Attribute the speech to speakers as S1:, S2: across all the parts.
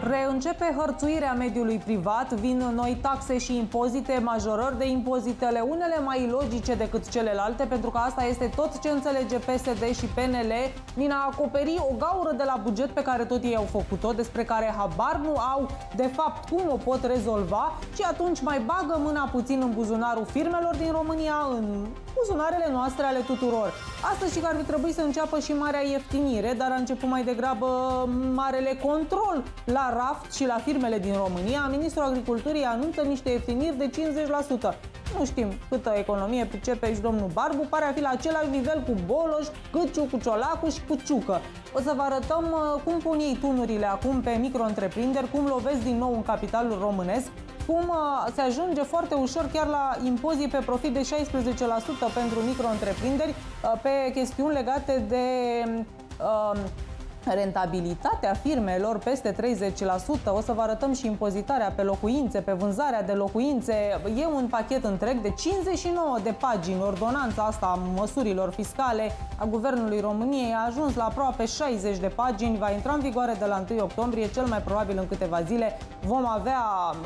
S1: Reîncepe hărțuirea mediului privat, vin noi taxe și impozite, majorări de impozitele, unele mai logice decât celelalte, pentru că asta este tot ce înțelege PSD și PNL, din a acoperi o gaură de la buget pe care tot ei au făcut-o, despre care habar nu au de fapt cum o pot rezolva, și atunci mai bagă mâna puțin în buzunarul firmelor din România, în buzunarele noastre ale tuturor. Astăzi și că ar fi trebuit să înceapă și marea ieftinire, dar a început mai degrabă marele control la raft și la firmele din România. Ministrul Agriculturii anunță niște ieftiniri de 50%. Nu știm câtă economie pricepe și domnul Barbu, pare a fi la același nivel cu Boloș, Câciu, cu Ciolacu și cu Ciucă. O să vă arătăm cum pun ei tunurile acum pe micro-întreprinderi, cum lovesc din nou în capitalul românesc, cum se ajunge foarte ușor chiar la impozit pe profit de 16% pentru micro-întreprinderi, pe chestiuni legate de rentabilitatea firmelor peste 30%. O să vă arătăm și impozitarea pe locuințe, pe vânzarea de locuințe. E un pachet întreg de 59 de pagini. Ordonanța asta a măsurilor fiscale a Guvernului României a ajuns la aproape 60 de pagini. Va intra în vigoare de la 1 octombrie, cel mai probabil în câteva zile. Vom avea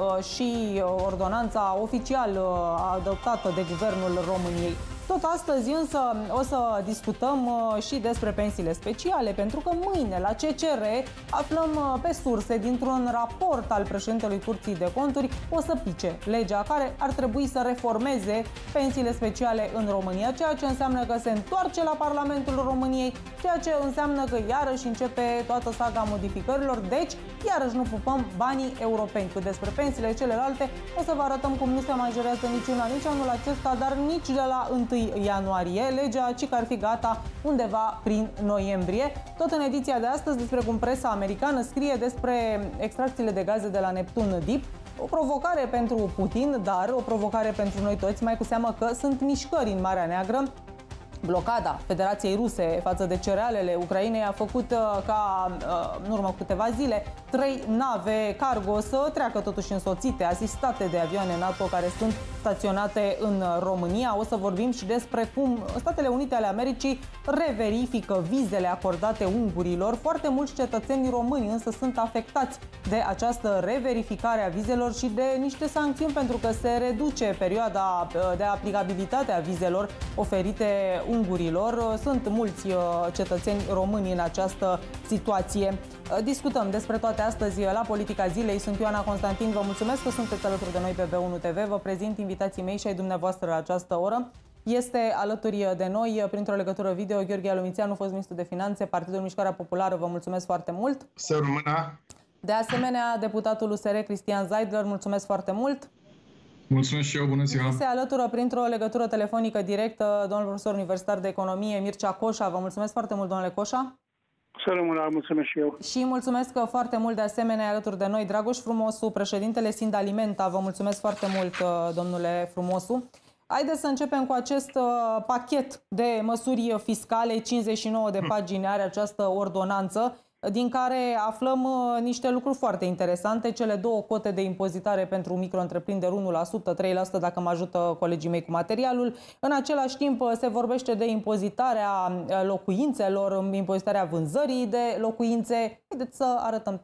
S1: și ordonanța oficial adoptată de Guvernul României. Tot astăzi însă o să discutăm și despre pensiile speciale, pentru că mâine la CCR aflăm pe surse dintr-un raport al președintelui Curții de Conturi o să pice legea care ar trebui să reformeze pensiile speciale în România, ceea ce înseamnă că se întoarce la Parlamentul României, ceea ce înseamnă că iarăși începe toată saga modificărilor, deci iarăși nu pupăm banii europeni. Cât despre pensiile celelalte, o să vă arătăm cum nu se majorează niciuna nici anul acesta, dar nici de la 1 ianuarie. Legea ci că ar fi gata undeva prin noiembrie. Tot în ediția de astăzi despre cum presa americană scrie despre extracțiile de gaze de la Neptun Deep. O provocare pentru Putin, dar o provocare pentru noi toți, mai cu seamă că sunt mișcări în Marea Neagră. Blocada Federației Ruse față de cerealele Ucrainei a făcut ca, în urmă câteva zile, 3 nave cargo să treacă totuși însoțite, asistate de avioane NATO care sunt staționate în România. O să vorbim și despre cum Statele Unite ale Americii reverifică vizele acordate ungurilor. Foarte mulți cetățeni români însă sunt afectați de această reverificare a vizelor și de niște sancțiuni, pentru că se reduce perioada de aplicabilitate a vizelor oferite ungurilor. Sunt mulți cetățeni români în această situație. Discutăm despre toate astăzi la Politica Zilei. Sunt Ioana Constantin, vă mulțumesc că sunteți alături de noi pe B1 TV. Vă prezint invitații mei și ai dumneavoastră la această oră. Este alături de noi, printr-o legătură video, Gheorghe Alomițeanu, fost ministru de Finanțe, Partidul Mișcarea Populară. Vă mulțumesc foarte mult.
S2: Să rămână.
S1: De asemenea, deputatul USR, Cristian Zaidler, mulțumesc foarte mult.
S2: Mulțumesc și eu, bună ziua.
S1: Se alătură printr-o legătură telefonică directă domnul profesor universitar de economie, Mircea Coșa. Vă mulțumesc foarte mult, domnule Coșa.
S3: Să rămână, mulțumesc și eu.
S1: Și mulțumesc foarte mult de asemenea alături de noi Dragoș Frumosu, președintele Sindalimenta. Vă mulțumesc foarte mult, domnule Frumosu. Haideți să începem cu acest pachet de măsuri fiscale. 59 de pagini are această ordonanță, din care aflăm niște lucruri foarte interesante. Cele două cote de impozitare pentru micro-întreprinderi, 1%, 3% dacă mă ajută colegii mei cu materialul. În același timp se vorbește de impozitarea locuințelor, impozitarea vânzării de locuințe. Haideți să arătăm.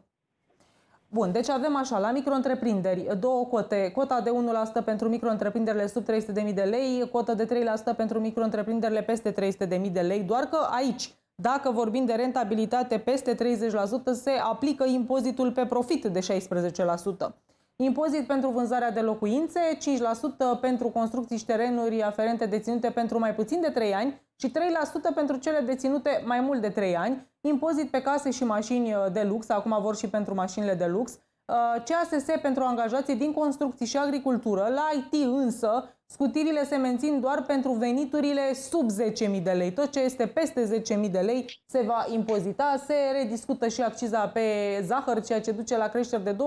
S1: Bun, deci avem așa, la micro-întreprinderi, două cote. Cota de 1% pentru micro-întreprinderile sub 300.000 de lei, cotă de 3% pentru micro-întreprinderile peste 300.000 de lei, doar că aici, dacă vorbim de rentabilitate peste 30%, se aplică impozitul pe profit de 16%. Impozit pentru vânzarea de locuințe, 5% pentru construcții și terenuri aferente deținute pentru mai puțin de 3 ani și 3% pentru cele deținute mai mult de 3 ani. Impozit pe case și mașini de lux, acum vor și pentru mașinile de lux. CASS pentru angajații din construcții și agricultură. La IT însă, scutirile se mențin doar pentru veniturile sub 10.000 de lei. Tot ce este peste 10.000 de lei se va impozita. Se rediscută și acciza pe zahăr, ceea ce duce la creșteri de 20-30%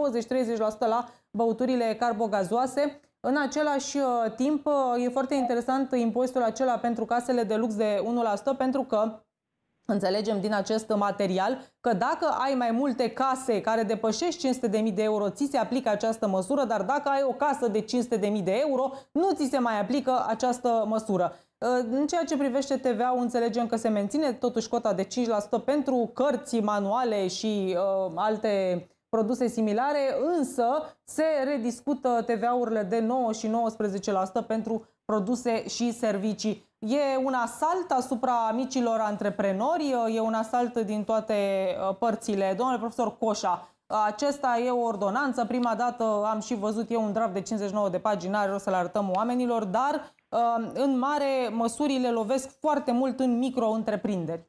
S1: la băuturile carbogazoase. În același timp, e foarte interesant impozitul acela pentru casele de lux de 1%, pentru că înțelegem din acest material că dacă ai mai multe case care depășești 500.000 de euro, ți se aplică această măsură, dar dacă ai o casă de 500.000 de euro, nu ți se mai aplică această măsură. În ceea ce privește TVA-ul, înțelegem că se menține totuși cota de 5% pentru cărți, manuale și alte produse similare, însă se rediscută TVA-urile de 9 și 19% pentru produse și servicii. E un asalt asupra micilor antreprenori, e un asalt din toate părțile. Domnule profesor Coșa, acesta e o ordonanță. Prima dată am și văzut eu un draft de 59 de pagini, n-are rost să le arătăm oamenilor, dar în mare măsurile lovesc foarte mult în micro-întreprinderi.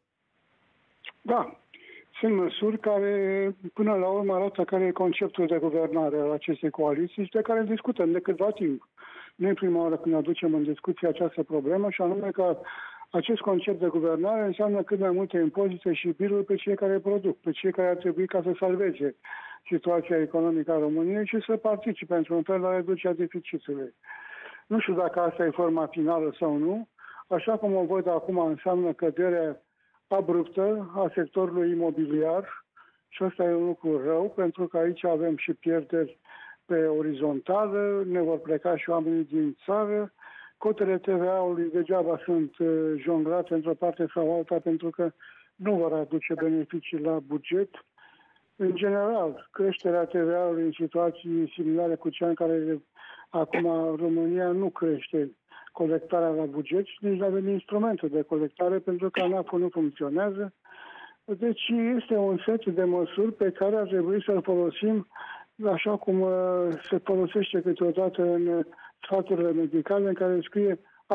S3: Da, sunt măsuri care până la urmă arată care e conceptul de guvernare al acestei coaliții și de care discutăm de câtva timp. Nu e prima oară când aducem în discuție această problemă, și anume că acest concept de guvernare înseamnă cât mai multe impozite și biruri pe cei care produc, pe cei care ar trebui ca să salveze situația economică a României și să participe într-un fel la reducerea deficitului. Nu știu dacă asta e forma finală sau nu. Așa cum o văd acum, înseamnă căderea abruptă a sectorului imobiliar și asta e un lucru rău, pentru că aici avem și pierderi pe orizontală, ne vor pleca și oamenii din țară. Cotele TVA-ului degeaba sunt jonglate într-o parte sau alta, pentru că nu vor aduce beneficii la buget. În general, creșterea TVA-ului în situații similare cu cea în care acum România nu crește colectarea la buget și nici nu avem instrumente de colectare, pentru că ANAF-ul nu funcționează. Deci este un set de măsuri pe care ar trebui să-l folosim așa cum se folosește câteodată în sfaturile medicale, în care scrie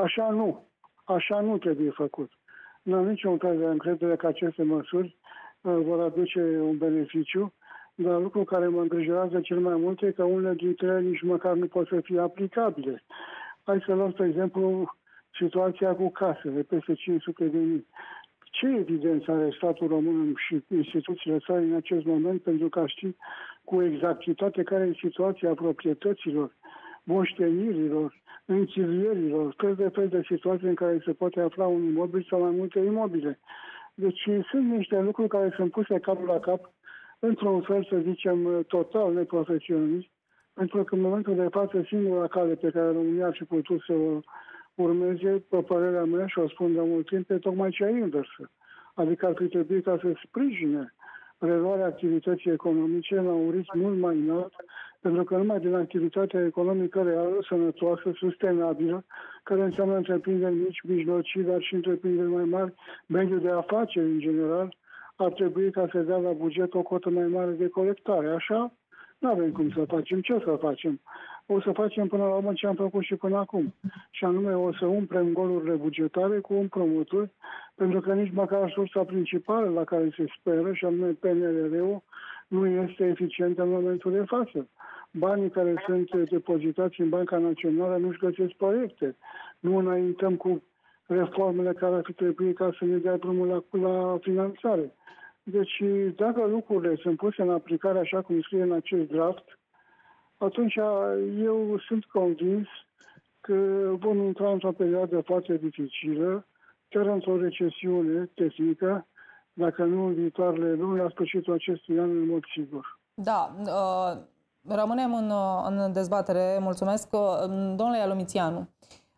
S3: așa nu trebuie făcut. Nu am niciun fel de încredere că aceste măsuri vor aduce un beneficiu, dar lucrul care mă îngrijorează cel mai mult e că unele dintre ele nici măcar nu pot să fie aplicabile. Hai să luăm, spre exemplu, situația cu casele, peste 500.000. Ce evidență are statul român și instituțiile sale în acest moment pentru că ști cu exactitate care e situația proprietăților, moștenirilor, închirierilor, fel de situații în care se poate afla un imobil sau mai multe imobile. Deci sunt niște lucruri care sunt puse cap la cap, într-un fel, să zicem, total neprofesionist, pentru că în momentul de față singura cale pe care România ar fi putut să o urmeze, pe părerea mea, și o spun de mult timp, e tocmai cea inversă. Adică ar fi trebuit ca să sprijine reluarea activității economice la un ritm mult mai înalt, pentru că numai din activitatea economică reală, sănătoasă, sustenabilă, care înseamnă întreprinderi mici, mijlocii, dar și întreprinderi mai mari, mediul de afaceri în general, ar trebui ca să dea la buget o cotă mai mare de colectare. Așa nu avem cum să facem. Ce să facem? O să facem până la urmă ce am făcut și până acum. Și anume o să umplem golurile bugetare cu împrumuturi, pentru că nici măcar sursa principală la care se speră, și anume PNRR-ul, nu este eficientă în momentul de față. Banii care sunt depozitați în Banca Națională nu-și găsesc proiecte. Nu înaintăm cu reformele care ar fi trebuit ca să ne dea drumul la finanțare. Deci, dacă lucrurile sunt puse în aplicare așa cum scrie în acest draft, atunci eu sunt convins că vom intra într-o perioadă foarte dificilă, chiar într-o recesiune tehnică, dacă nu în viitoarele luni, la sfârșitul acestui an, în mod sigur.
S1: Da, rămânem în dezbatere. Mulțumesc. Domnule Ialomițianu,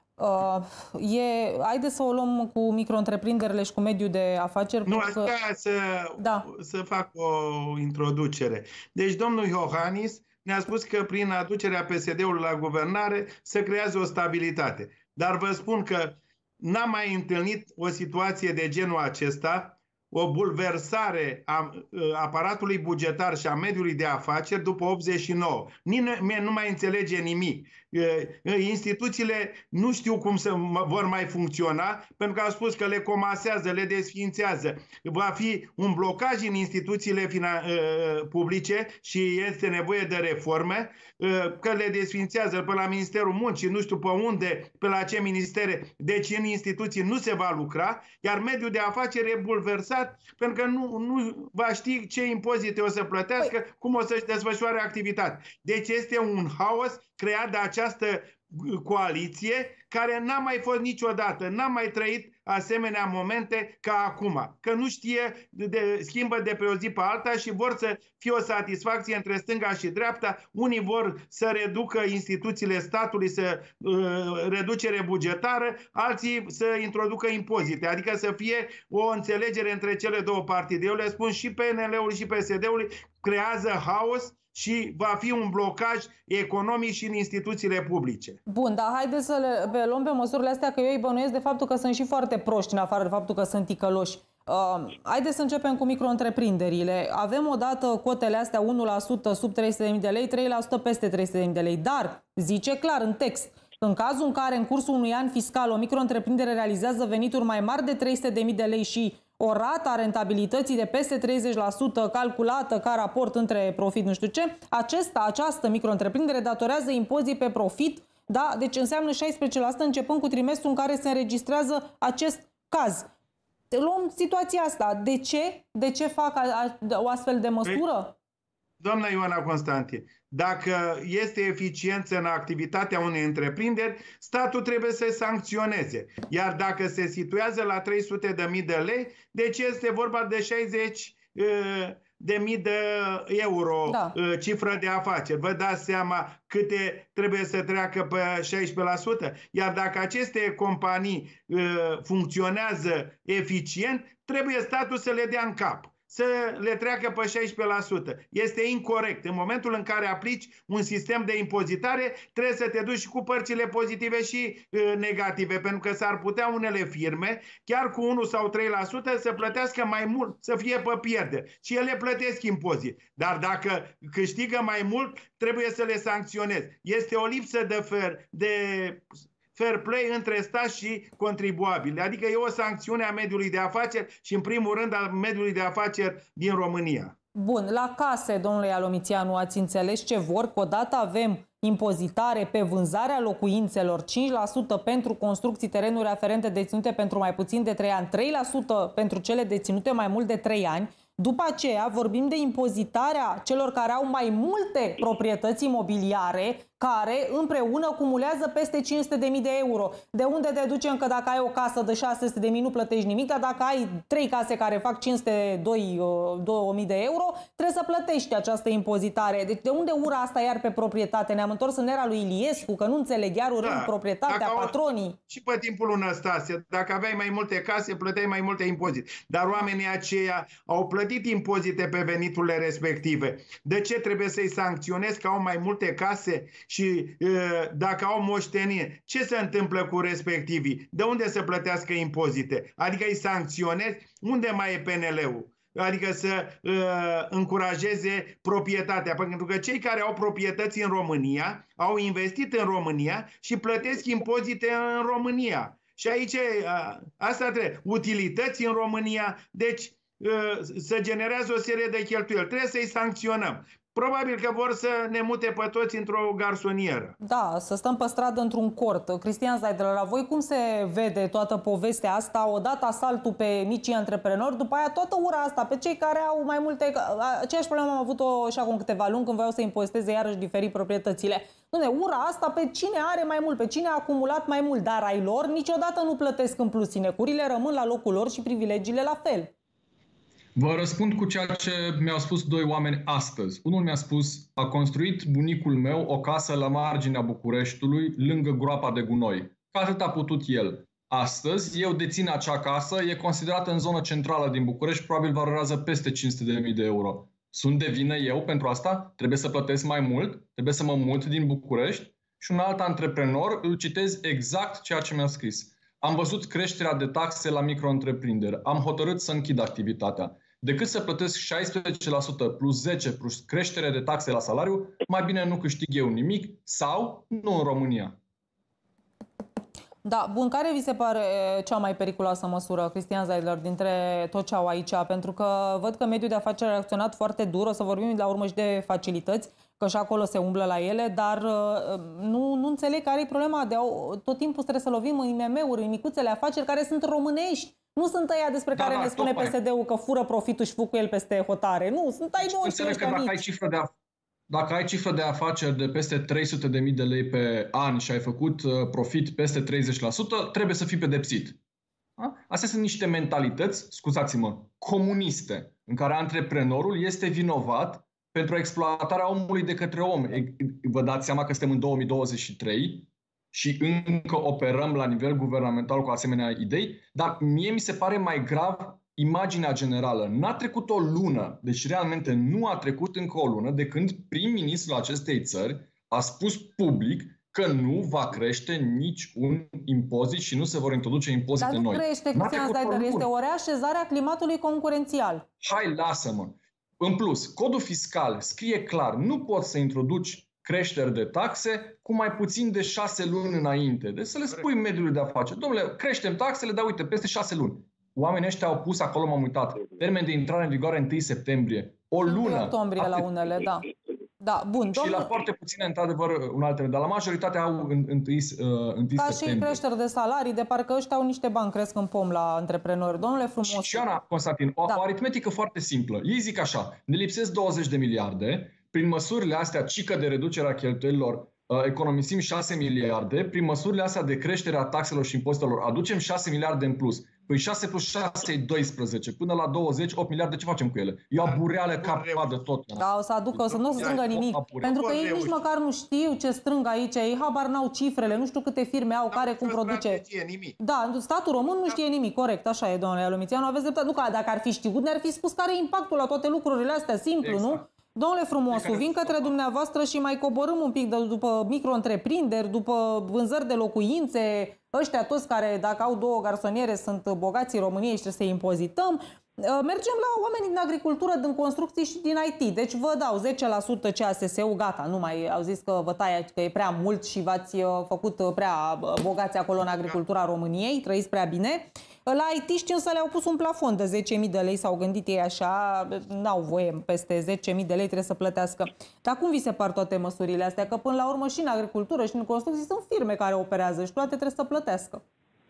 S1: haideți să o luăm cu micro-întreprinderile și cu mediul de afaceri.
S4: Nu, aș vrea să fac o introducere. Deci domnul Iohannis ne-a spus că prin aducerea PSD-ului la guvernare se creează o stabilitate. Dar vă spun că n-am mai întâlnit o situație de genul acesta, o bulversare a aparatului bugetar și a mediului de afaceri după 89. Nimeni nu mai înțelege nimic. Instituțiile nu știu cum vor mai funcționa, pentru că au spus că le comasează, le desființează. Va fi un blocaj în instituțiile publice și este nevoie de reforme, că le desființează pe la Ministerul Muncii, nu știu pe unde, pe la ce ministere, deci în instituții nu se va lucra, iar mediul de afaceri e bulversat pentru că nu va ști ce impozite o să plătească, cum o să-și desfășoare activitatea. Deci este un haos creat de această coaliție care n-a mai fost niciodată, n-a mai trăit asemenea momente ca acum. Că nu știe, schimbă de pe o zi pe alta și vor să fie o satisfacție între stânga și dreapta. Unii vor să reducă instituțiile statului, să reducere bugetară, alții să introducă impozite. Adică să fie o înțelegere între cele două partide. Eu le spun și PNL-ul și PSD-ul creează haos și va fi un blocaj economic și în instituțiile publice.
S1: Bun, dar haideți să le luăm pe măsurile astea, că eu îi bănuiesc de faptul că sunt și foarte proști, în afară de faptul că sunt ticăloși. Haideți să începem cu micro-întreprinderile. Avem odată cotele astea 1% sub 300.000 de lei, 3% peste 300.000 de lei, dar zice clar în text, în cazul în care în cursul unui an fiscal o micro-întreprindere realizează venituri mai mari de 300.000 de lei și o rată a rentabilității de peste 30% calculată ca raport între profit nu știu ce, această micro-întreprindere datorează impozit pe profit, da? Deci înseamnă 16% începând cu trimestrul în care se înregistrează acest caz. Luăm situația asta. De ce? De ce fac o astfel de măsură?
S4: Doamna Ioana Constantin, dacă este eficiență în activitatea unei întreprinderi, statul trebuie să sancționeze. Iar dacă se situează la 300.000 de lei, deci este vorba de 60.000 de euro, da, cifră de afaceri. Vă dați seama câte trebuie să treacă pe 16%? Iar dacă aceste companii funcționează eficient, trebuie statul să le dea în cap, să le treacă pe 16%. Este incorect. În momentul în care aplici un sistem de impozitare, trebuie să te duci cu părțile pozitive și negative, pentru că s-ar putea unele firme, chiar cu 1 sau 3%, să plătească mai mult, să fie pe pierdere. Și ele plătesc impozit. Dar dacă câștigă mai mult, trebuie să le sancționezi. Este o lipsă de fair play între stat și contribuabili. Adică e o sancțiune a mediului de afaceri și, în primul rând, a mediului de afaceri din România.
S1: Bun, la case, domnule Ialomițianu, ați înțeles ce vor? Că odată avem impozitare pe vânzarea locuințelor, 5% pentru construcții, terenuri aferente deținute pentru mai puțin de 3 ani, 3% pentru cele deținute mai mult de 3 ani. După aceea vorbim de impozitarea celor care au mai multe proprietăți imobiliare, care împreună cumulează peste 500.000 de euro. De unde deducem că dacă ai o casă de 600.000 nu plătești nimic, dar dacă ai 3 case care fac 502.000 de euro, trebuie să plătești această impozitare. Deci de unde ura asta iar pe proprietate? Ne-am întors în era lui Iliescu, că nu înțeleg iar urând proprietatea, patronii.
S4: Și pe timpul lui Năstase, dacă aveai mai multe case, plăteai mai multe impozite. Dar oamenii aceia au plătit impozite pe veniturile respective. De ce trebuie să-i sancționezi că au mai multe case? Și dacă au moștenire, ce se întâmplă cu respectivii? De unde să plătească impozite? Adică îi sancționezi? Unde mai e PNL-ul? Adică să încurajeze proprietatea. Pentru că cei care au proprietăți în România au investit în România și plătesc impozite în România. Și aici asta trebuie. Utilități în România. Deci se generează o serie de cheltuieli. Trebuie să-i sancționăm. Probabil că vor să ne mute pe toți într-o garsonieră.
S1: Da, să stăm pe stradă într-un cort. Cristian Zaidler, la voi cum se vede toată povestea asta? Odată asaltul pe micii antreprenori, după aia toată ura asta pe cei care au mai multe... Aceeași problemă am avut-o și acum câteva luni când voiau să impoziteze iarăși diferit proprietățile. Ura asta pe cine are mai mult, pe cine a acumulat mai mult, dar ai lor niciodată nu plătesc în plus. Sinecurile rămân la locul lor și privilegiile la fel.
S2: Vă răspund cu ceea ce mi-au spus doi oameni astăzi. Unul mi-a spus: a construit bunicul meu o casă la marginea Bucureștiului, lângă groapa de gunoi. Că atât a putut el. Astăzi, eu dețin acea casă, e considerată în zona centrală din București, probabil valorează peste 500.000 de euro. Sunt de vină eu pentru asta? Trebuie să plătesc mai mult? Trebuie să mă mut din București? Și un alt antreprenor, îl citez exact ceea ce mi-a scris. Am văzut creșterea de taxe la micro-întreprinderi. Am hotărât să închid activitatea. Decât să plătesc 16% plus 10 plus creștere de taxe la salariu, mai bine nu câștig eu nimic sau nu în România.
S1: Da, bun, care vi se pare cea mai periculoasă măsură, Cristian Zaidler, dintre tot ce au aici? Pentru că văd că mediul de afaceri a reacționat foarte dur, o să vorbim la urmă și de facilități, că și acolo se umblă la ele, dar nu înțeleg care e problema de tot timpul trebuie să lovim în IMM-uri, în micuțele afaceri care sunt românești. Nu sunt ăia despre care ne spune PSD-ul că fură profitul și fug cu el peste hotare. Nu, sunt ai noștri ăștia mici.
S2: Dacă ai cifră de afaceri de peste 300.000 de lei pe an și ai făcut profit peste 30%, trebuie să fii pedepsit. Astea sunt niște mentalități, scuzați-mă, comuniste, în care antreprenorul este vinovat pentru exploatarea omului de către om. Vă dați seama că suntem în 2023 și încă operăm la nivel guvernamental cu asemenea idei, dar mie mi se pare mai grav imaginea generală. N-a trecut o lună, deci realmente nu a trecut încă o lună de când prim-ministrul acestei țări a spus public că nu va crește nici un impozit și nu se vor introduce impozite noi.
S1: Dar nu crește, Cristian Zaidăr, este o reașezare a climatului concurențial.
S2: Hai, lasă-mă! În plus, codul fiscal scrie clar, nu poți să introduci creșteri de taxe cu mai puțin de 6 luni înainte. Deci să le spui mediului de afaceri, domnule, creștem taxele, dar uite, peste 6 luni. Oamenii ăștia au pus, acolo m-am uitat, termen de intrare în vigoare 1 septembrie. O lună.
S1: Octombrie la unele, da. Da, bun.
S2: Și la foarte puține, într-adevăr, un alt termen, dar la majoritatea au 1 septembrie.
S1: Ca și creșteri de salarii, de parcă ăștia au niște bani, cresc în pom la antreprenori. Domnule frumos.
S2: Și Ana, Constantin, o aritmetică foarte simplă. Ei zic așa, ne lipsesc 20 de miliarde, prin măsurile astea, cică de reducerea cheltuielilor, economisim 6 miliarde, prin măsurile astea de creștere a taxelor și impozitelor, aducem 6 miliarde în plus. Păi 6 plus 6 e 12. Până la 20, 8 miliarde, ce facem cu ele? E o bureală cap-coadă tot.
S1: Da, o să aducă, nu o să strângă nimic. Pentru că ei nici măcar nu știu ce strâng aici, ei habar n-au cifrele, nu știu câte firme au, care, cum produce. Da, statul român nu știe nimic, corect, așa e, domnule Alumițianu, aveți dreptate. Nu că dacă ar fi știut, ne-ar fi spus care e impactul la toate lucrurile astea, simplu, nu? Domnule frumosu, vin către dumneavoastră și mai coborâm un pic după micro-întreprinderi, după vânzări de locuințe, ăștia toți care, dacă au 2 garsoniere, sunt bogații României și trebuie să impozităm. Mergem la oameni din agricultură, din construcții și din IT. Deci vă dau 10% CASS-ul, gata, nu mai au zis că vă taie, că e prea mult și v-ați făcut prea bogați acolo în agricultura României, trăiți prea bine. La IT-ști însă le-au pus un plafon de 10.000 de lei, s-au gândit ei așa, n-au voie, peste 10.000 de lei trebuie să plătească. Dar cum vi se par toate măsurile astea? Că până la urmă și în agricultură și în construcții sunt firme care operează și toate trebuie să plătească.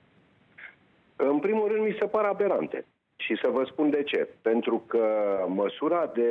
S5: În primul rând mi se par aberante. Și să vă spun de ce. Pentru că măsura de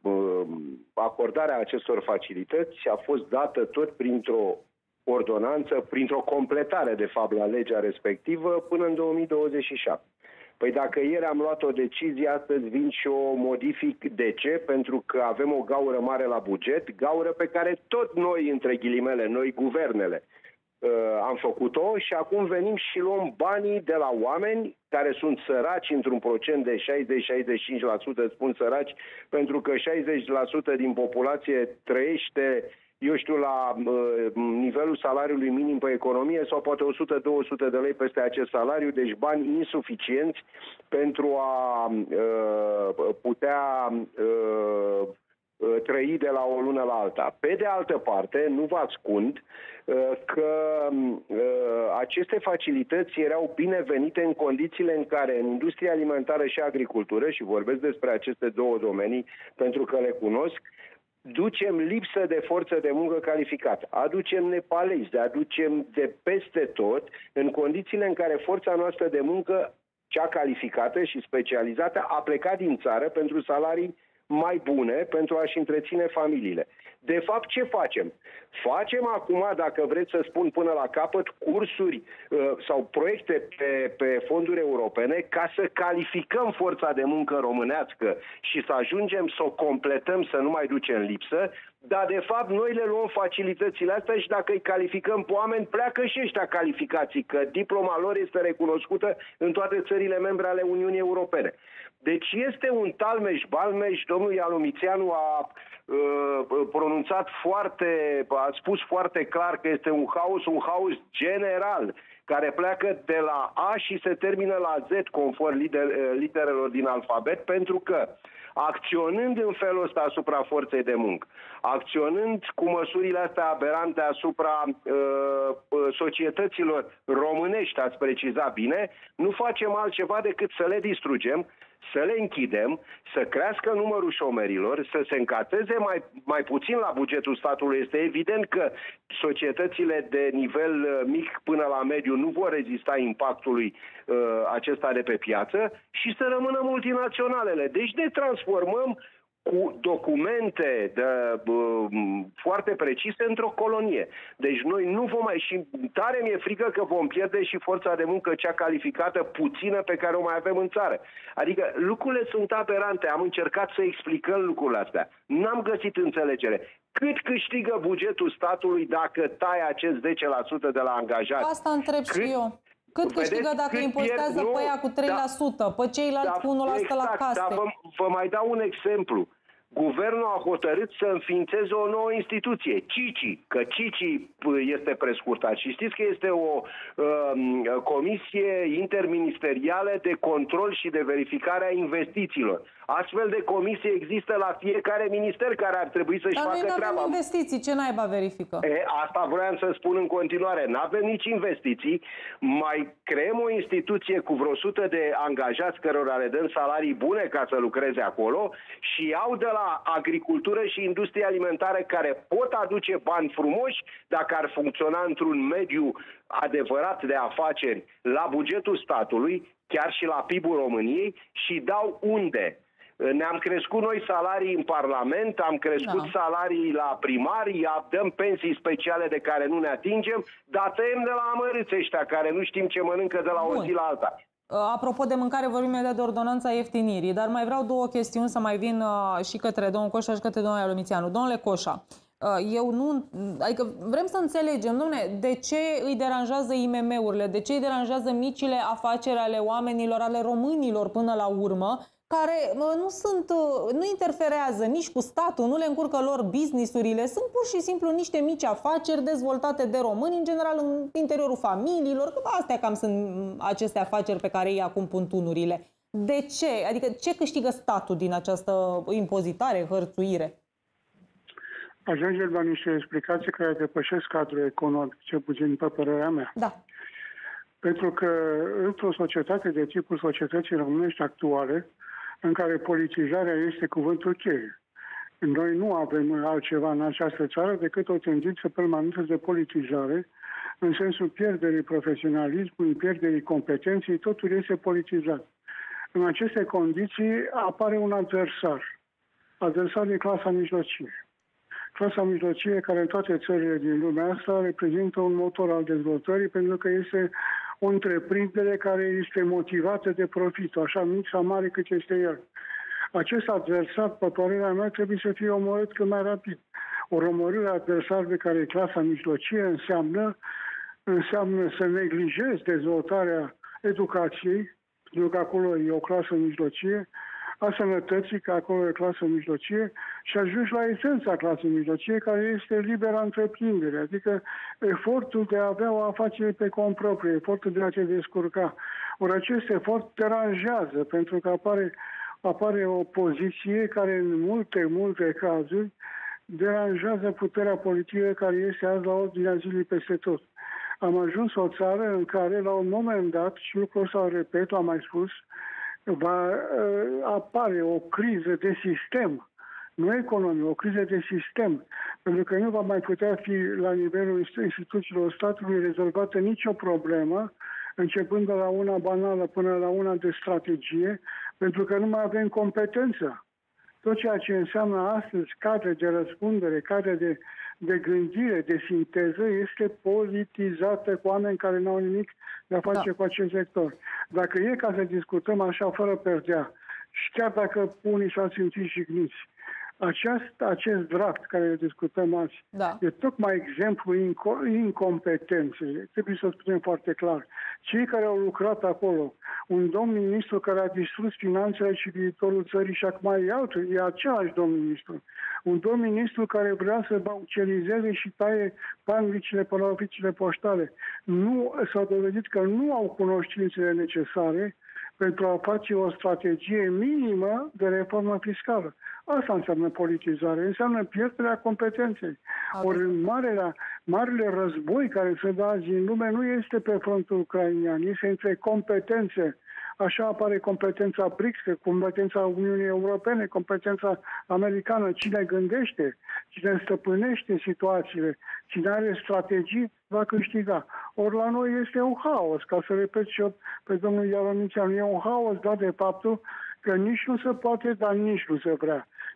S5: acordare a acestor facilități a fost dată tot printr-o ordonanță, printr-o completare, de fapt, la legea respectivă până în 2027. Păi dacă ieri am luat o decizie, astăzi vin și o modific. De ce? Pentru că avem o gaură mare la buget, gaură pe care tot noi, între ghilimele, noi, guvernele, am făcut-o și acum venim și luăm banii de la oameni care sunt săraci într-un procent de 60-65%, spun săraci, pentru că 60% din populație trăiește, eu știu, la nivelul salariului minim pe economie sau poate 100-200 de lei peste acest salariu, deci bani insuficienți pentru a putea trăi de la o lună la alta. Pe de altă parte, nu vă ascund că aceste facilități erau binevenite în condițiile în care în industria alimentară și agricultură, și vorbesc despre aceste două domenii pentru că le cunosc, ducem lipsă de forță de muncă calificată. Aducem nepalezi, aducem de peste tot, în condițiile în care forța noastră de muncă, cea calificată și specializată, a plecat din țară pentru salarii mai bune, pentru a-și întreține familiile. De fapt, ce facem? Facem acum, dacă vreți să spun până la capăt, cursuri sau proiecte pe fonduri europene ca să calificăm forța de muncă românească și să ajungem să o completăm, să nu mai ducem lipsă, dar de fapt noi le luăm facilitățile astea și dacă îi calificăm pe oameni, pleacă și ăștia calificații, că diploma lor este recunoscută în toate țările membre ale Uniunii Europene. Deci este un talmeș-balmeș, domnul Ialumițianu a pronunțat a spus foarte clar că este un haos general, care pleacă de la A și se termină la Z, conform literelor din alfabet, pentru că acționând în felul ăsta asupra forței de muncă, acționând cu măsurile astea aberante asupra societăților românești, ați precizat bine, nu facem altceva decât să le distrugem, să le închidem, să crească numărul șomerilor, să se încateze mai puțin la bugetul statului. Este evident că societățile de nivel mic până la mediu nu vor rezista impactului acesta de pe piață și să rămână multinaționalele. Deci ne transformăm cu documente foarte precise într-o colonie. Deci noi nu vom mai... Și tare mi-e frică că vom pierde și forța de muncă cea calificată puțină pe care o mai avem în țară. Adică lucrurile sunt aberante. Am încercat să explicăm lucrurile astea. N-am găsit înțelegere. Cât câștigă bugetul statului dacă tai acest 10% de la angajați?
S1: Asta întreb și eu. Cât câștigă dacă impozitează pe aia cu 3%, pe ceilalți cu 1% la case?
S5: Dar vă mai dau un exemplu. Guvernul a hotărât să înființeze o nouă instituție, CICI, că CICI este prescurtat. Și știți că este o comisie interministerială de control și de verificare a investițiilor. Astfel de comisie există la fiecare minister care ar trebui să-și facă treaba.
S1: Dar noi n-avem investiții, ce naiba verifică?
S5: Asta vroiam să spun în continuare. N-avem nici investiții, mai creăm o instituție cu vreo 100 de angajați cărora le dăm salarii bune ca să lucreze acolo și iau de la agricultură și industrie alimentară care pot aduce bani frumoși dacă ar funcționa într-un mediu adevărat de afaceri la bugetul statului, chiar și la PIB-ul României, și dau unde? Ne-am crescut noi salarii în Parlament, am crescut salarii la primari, dăm pensii speciale de care nu ne atingem, dar tăiem de la amărâți ăștia care nu știm ce mănâncă de la o zi la alta.
S1: Apropo de mâncare, vorbim imediat de ordonanța ieftiniri, dar mai vreau două chestiuni să mai vin și către domnul Coșa și către domnul Ialomițeanu. Domnule Coșa, adică vrem să înțelegem, domnule, de ce îi deranjează IMM-urile, de ce îi deranjează micile afaceri ale oamenilor, ale românilor până la urmă, care nu interferează nici cu statul, nu le încurcă lor business-urile, sunt pur și simplu niște mici afaceri dezvoltate de români, în general în interiorul familiilor, că astea cam sunt aceste afaceri pe care ei acum pun tunurile. De ce? Adică ce câștigă statul din această impozitare, hărțuire?
S3: Ajungem la niște explicații care depășesc cadrul economic, cel puțin pe părerea mea.
S1: Da.
S3: Pentru că într-o societate de tipul societății românești actuale, în care politizarea este cuvântul cheie. Noi nu avem altceva în această țară decât o tendință permanentă de politizare, în sensul pierderii profesionalismului, pierderii competenței, totul este politizat. În aceste condiții apare un adversar. Adversar de clasa mijlocie. Clasa mijlocie care în toate țările din lumea asta reprezintă un motor al dezvoltării pentru că este o întreprindere care este motivată de profit, așa mic sau mare cât este el. Acest adversar, pe părerea mea, trebuie să fie omorât cât mai rapid. O omorâre adversar de care e clasa mijlocie înseamnă să neglijezi dezvoltarea educației, pentru că acolo e o clasă mijlocie, a sănătății, că acolo e clasă mijlocie, și ajungi la esența clasei mijlocie, care este libera întreprindere, adică efortul de a avea o afacere pe cont propriu, efortul de a te descurca. Ori acest efort deranjează, pentru că apare o poziție care în multe cazuri deranjează puterea politică care este azi la ordinea zilei peste tot. Am ajuns o țară în care, la un moment dat, și lucrul ăsta, repet, am mai spus, va apare o criză de sistem, nu economică, o criză de sistem, pentru că nu va mai putea fi la nivelul instituțiilor statului rezolvată nicio problemă, începând de la una banală până la una de strategie, pentru că nu mai avem competență. Tot ceea ce înseamnă astăzi cadre de răspundere, cadre de gândire, de sinteză, este politizată cu oameni care nu au nimic de a face cu acest sector. Dacă e ca să discutăm așa fără perdea, și chiar dacă unii s-au simțit jigniți, acest draft care discutăm azi e tocmai exemplu incompetenței. Trebuie să spunem foarte clar. Cei care au lucrat acolo, un domn ministru care a distrus finanțele și viitorul țării și acum e același domn ministru. Un domn ministru care vrea să baucelizeze și taie pandicile pe la oficiile poștale. Nu s-a dovedit că nu au cunoștințele necesare pentru a face o strategie minimă de reformă fiscală. Asta înseamnă politizare, înseamnă pierderea competenței. Ori marele război care se dă azi în lume nu este pe frontul ucrainean, este între competențe. Așa apare competența BRICS, competența Uniunii Europene, competența americană. Cine gândește, cine stăpânește situațiile, cine are strategii, va câștiga. Ori la noi este un haos, ca să repet și eu pe domnul Ialomițeanu, e un haos dat de faptul că nici nu se poate, dar nici nu se vrea.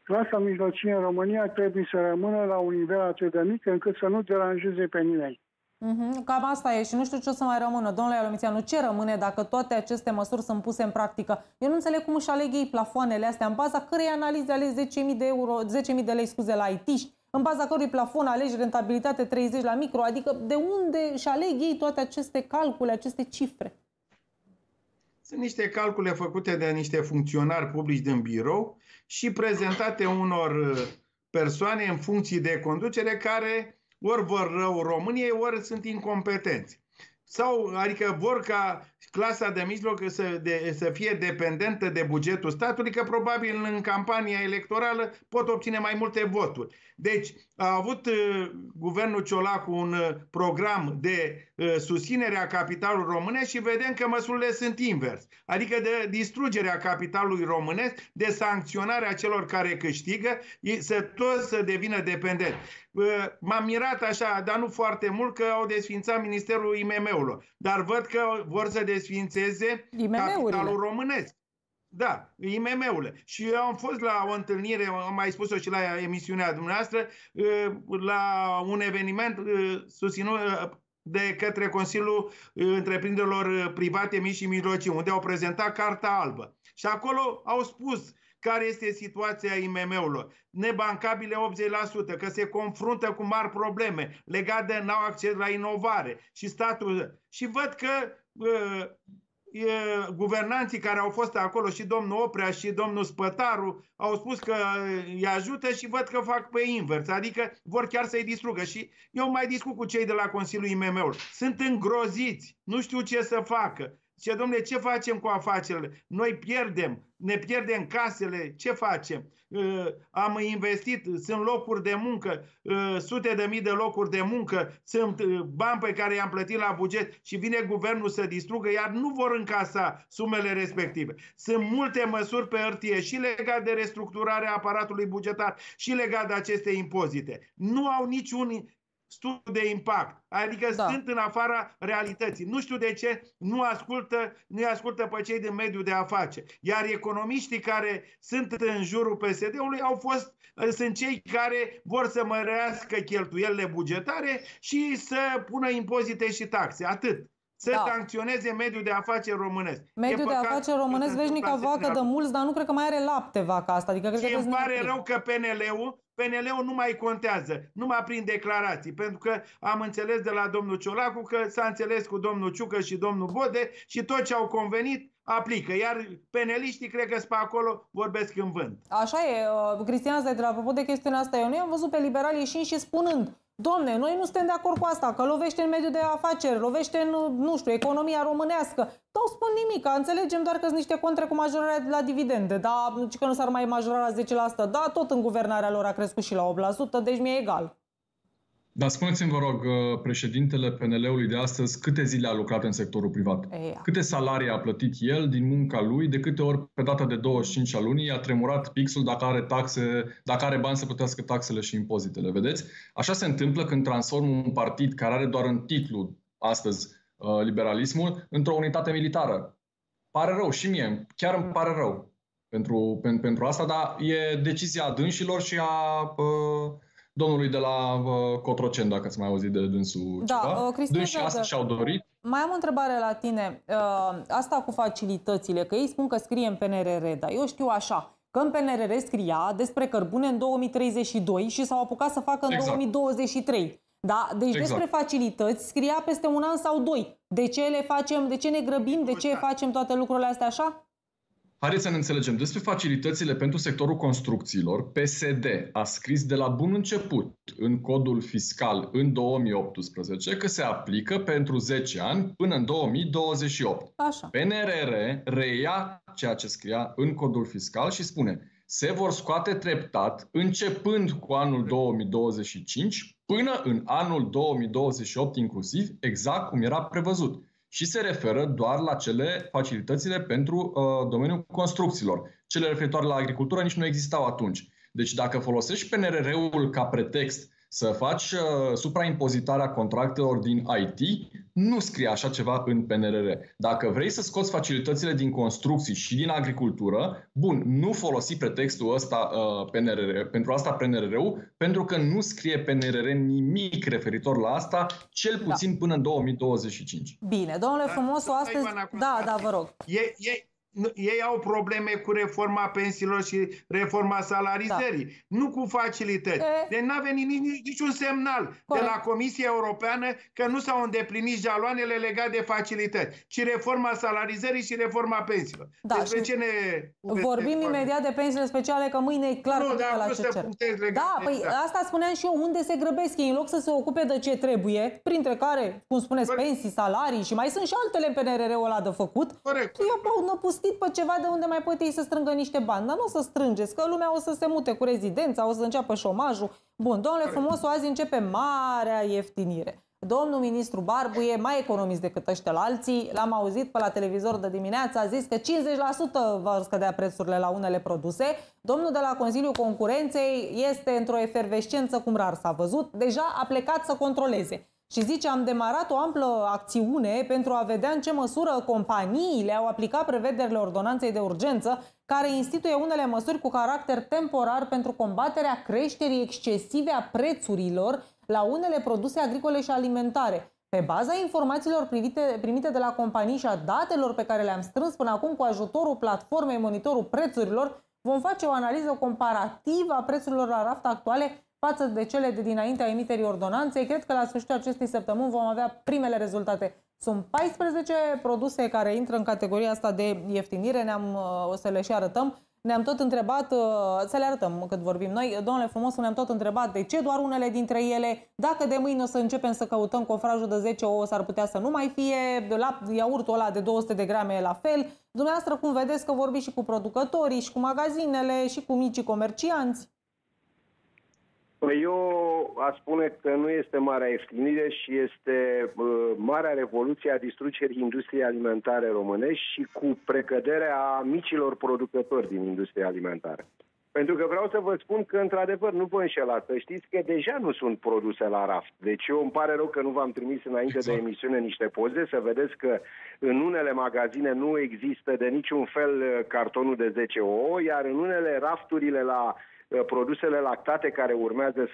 S3: Clasa mijlocie în România trebuie să rămână la un nivel atât de mic încât să nu deranjeze pe nimeni.
S1: Cam asta e și nu știu ce o să mai rămână. Domnule Ialomițeanu, ce rămâne dacă toate aceste măsuri sunt puse în practică? Eu nu înțeleg cum își aleg ei plafoanele astea, în baza cărei analize alegi 10.000 de lei la IT-ști, în baza cărui plafon alegi rentabilitate 30 la micro, adică de unde își aleg ei toate aceste calcule, aceste cifre?
S4: Sunt niște calcule făcute de niște funcționari publici din birou și prezentate unor persoane în funcții de conducere care ori vor rău României, ori sunt incompetenți. Sau, adică vor ca clasa de mijloc să fie dependentă de bugetul statului, că probabil în campania electorală pot obține mai multe voturi. Deci a avut guvernul Ciolacu un program de susținere a capitalului românesc și vedem că măsurile sunt invers. Adică de distrugerea capitalului românesc, de sancționarea celor care câștigă, să devină dependent. M-am mirat așa, dar nu foarte mult, că au desfințat Ministerul IMM-urilor. Dar văd că vor să desfințeze capitalul românesc. Da, IMM-urile. Și eu am fost la o întâlnire, am mai spus-o și la emisiunea dumneavoastră, la un eveniment susținut de către Consiliul Întreprinderilor Private Mici și Mijlocii, unde au prezentat Carta Albă. Și acolo au spus care este situația IMM-urilor. Nebancabile 80%, că se confruntă cu mari probleme legate de n-au acces la inovare și statul. Și văd că guvernanții care au fost acolo, și domnul Oprea și domnul Spătaru, au spus că îi ajută și văd că fac pe invers, adică vor chiar să-i distrugă. Și eu mai discut cu cei de la Consiliul IMM-ului. Sunt îngroziți, nu știu ce să facă. Zice, domnule, ce facem cu afacerile? Noi ne pierdem casele, ce facem? Am investit, sunt locuri de muncă, sute de mii de locuri de muncă, sunt bani pe care i-am plătit la buget și vine guvernul să distrugă, iar nu vor încasa sumele respective. Sunt multe măsuri pe hârtie și legate de restructurarea aparatului bugetar și legate de aceste impozite. Nu au niciun studiu de impact, adică sunt în afara realității. Nu știu de ce nu ascultă pe cei din mediul de afaceri. Iar economiștii care sunt în jurul PSD-ului sunt cei care vor să mărească cheltuielile bugetare și să pună impozite și taxe. Atât. Să sancționeze mediul de afaceri românesc.
S1: Mediul de afaceri românesc veșnica vacă de mulți, dar nu cred că mai are lapte vaca asta. Adică
S4: și îmi pare rău că PNL-ul nu mai contează, numai prin declarații, pentru că am înțeles de la domnul Ciolacu că s-a înțeles cu domnul Ciucă și domnul Bode și tot ce au convenit aplică, iar peneliștii cred că pe acolo vorbesc în vânt.
S1: Așa e, Cristian Zaidel, apropo de chestiunea asta, eu nu am văzut pe liberali ieșind și spunând: domne, noi nu suntem de acord cu asta, că lovește în mediul de afaceri, lovește în, nu știu, economia românească. Nu spun nimic, înțelegem doar că sunt niște contre cu majorarea la dividende, dar că nu s-ar mai majora la 10%, da, tot în guvernarea lor a crescut și la 8%, deci mi-e egal.
S2: Dar spuneți-mi, vă rog, președintele PNL-ului de astăzi, câte zile a lucrat în sectorul privat? Câte salarii a plătit el din munca lui? De câte ori pe data de 25 a lunii a tremurat pixul dacă are taxe, dacă are bani să plătească taxele și impozitele? Vedeți? Așa se întâmplă când transformă un partid care are doar în titlu astăzi liberalismul într-o unitate militară. Pare rău și mie, chiar îmi pare rău pentru asta, dar e decizia dânșilor și a domnului de la Cotroceni, dacă ați mai auzit de dânsul ceva. Dânșii asta și-au dorit.
S1: Mai am o întrebare la tine. Asta cu facilitățile, că ei spun că scrie în PNRR, dar eu știu așa, că în PNRR scria despre cărbune în 2032 și s-au apucat să facă în 2023. Da? Deci despre facilități scria peste un an sau doi. De ce le facem, de ce ne grăbim, de ce facem toate lucrurile astea așa?
S2: Haideți să ne înțelegem. Despre facilitățile pentru sectorul construcțiilor, PSD a scris de la bun început în codul fiscal în 2018 că se aplică pentru 10 ani până în 2028.
S1: Așa.
S2: PNRR reia ceea ce scria în codul fiscal și spune: se vor scoate treptat începând cu anul 2025 până în anul 2028 inclusiv, exact cum era prevăzut. Și se referă doar la facilitățile pentru domeniul construcțiilor. Cele referitoare la agricultură nici nu existau atunci. Deci dacă folosești PNRR-ul ca pretext Să faci supraimpozitarea contractelor din IT, nu scrie așa ceva în PNRR. Dacă vrei să scoți facilitățile din construcții și din agricultură, bun, nu folosi pretextul ăsta PNRR, pentru asta PNRR-ul, pentru că nu scrie PNRR nimic referitor la asta, cel puțin până în 2025.
S1: Bine, domnule Frumosu, astăzi... Da, vă rog.
S4: Ei au probleme cu reforma pensiilor și reforma salarizării, nu cu facilități. Deci n-a venit niciun semnal de la Comisia Europeană că nu s-au îndeplinit jaloanele legate de facilități, ci reforma salarizării și reforma pensiilor. Despre ce ne...
S1: Vorbim imediat de pensiile speciale, că mâine e clar la ce cer. Da, păi asta spuneam și eu, unde se grăbesc ei, în loc să se ocupe de ce trebuie, printre care, cum spuneți, pensii, salarii și mai sunt și altele PNRR-ul ăla de făcut.
S4: Corect.
S1: Pe ceva de unde mai pot ei să strângă niște bani. Dar nu o să strângeți, că lumea o să se mute cu rezidența, o să înceapă șomajul. Bun, domnule Frumosu, azi începe marea ieftinire. Domnul ministru Barbu e mai economist decât ăștia la alții. L-am auzit pe la televizor de dimineață, a zis că 50% vor scădea prețurile la unele produse. Domnul de la Consiliul Concurenței este într-o efervescență cum rar s-a văzut. Deja a plecat să controleze. Și zice, am demarat o amplă acțiune pentru a vedea în ce măsură companiile au aplicat prevederile ordonanței de urgență, care instituie unele măsuri cu caracter temporar pentru combaterea creșterii excesive a prețurilor la unele produse agricole și alimentare. Pe baza informațiilor primite de la companii și a datelor pe care le-am strâns până acum cu ajutorul platformei Monitorul Prețurilor, vom face o analiză comparativă a prețurilor la raft actuale față de cele de dinaintea emiterii ordonanței. Cred că la sfârșitul acestei săptămâni vom avea primele rezultate. Sunt 14 produse care intră în categoria asta de ieftinire, o să le și arătăm. Ne-am tot întrebat, să le arătăm cât vorbim noi, domnule Frumosu, ne-am tot întrebat de ce doar unele dintre ele, dacă de mâine o să începem să căutăm cofrajul de 10 ouă, s-ar putea să nu mai fie, iaurtul ăla de 200 de grame la fel. Dumneavoastră cum vedeți că vorbiți și cu producătorii, și cu magazinele, și cu micii comercianți?
S5: Eu aș spune că nu este marea ieftinire și este marea revoluție a distrugerii industriei alimentare românești și cu precăderea micilor producători din industria alimentară. Pentru că vreau să vă spun că, într-adevăr, nu vă înșelați. Să știți că deja nu sunt produse la raft. Deci eu îmi pare rău că nu v-am trimis înainte de emisiune niște poze, să vedeți că în unele magazine nu există de niciun fel cartonul de 10 ouă, iar în unele rafturile la produsele lactate care urmează